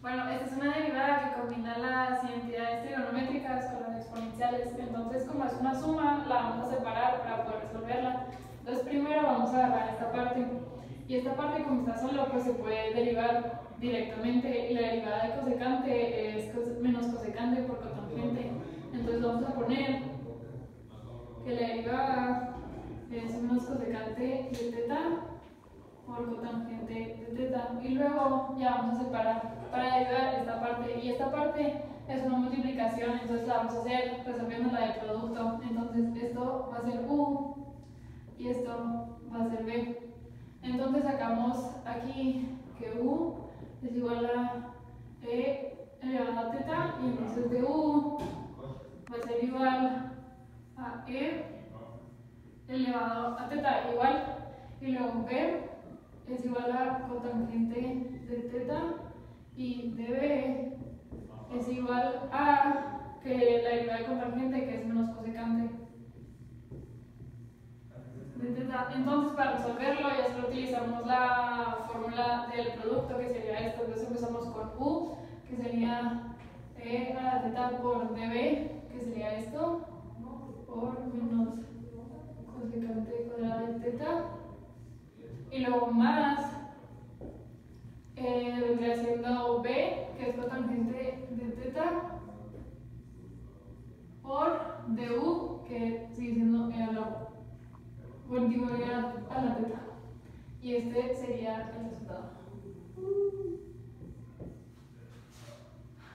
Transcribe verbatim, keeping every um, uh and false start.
Bueno, esta es una derivada que combina las identidades trigonométricas con las exponenciales. Entonces, como es una suma, la vamos a separar para poder resolverla. Entonces, primero vamos a agarrar esta parte. Y esta parte, como está solo, pues se puede derivar directamente. Y la derivada de cosecante es cos menos cosecante por cotangente. Entonces, vamos a poner que la derivada es menos cosecante de teta por cotangente de teta, y luego ya vamos a separar para derivar esta parte, y esta parte es una multiplicación, entonces la vamos a hacer resolviendo la de producto. Entonces esto va a ser u y esto va a ser b. Entonces sacamos aquí que u es igual a e elevado a teta, y entonces de u va a ser igual a e elevado a teta igual, y luego b es igual a cotangente de teta, y db es igual a que la derivada de cotangente, que es menos cosecante de teta. Entonces, para resolverlo ya solo utilizamos la fórmula del producto, que sería esto. Entonces empezamos con u, que sería e a la teta por db, que sería esto, por menos cosecante cuadrada de teta, y luego más eh, vendría siendo b, que es cotangente de teta, por du, que sigue siendo e a la, bueno, digo, e a la teta. Y este sería el resultado.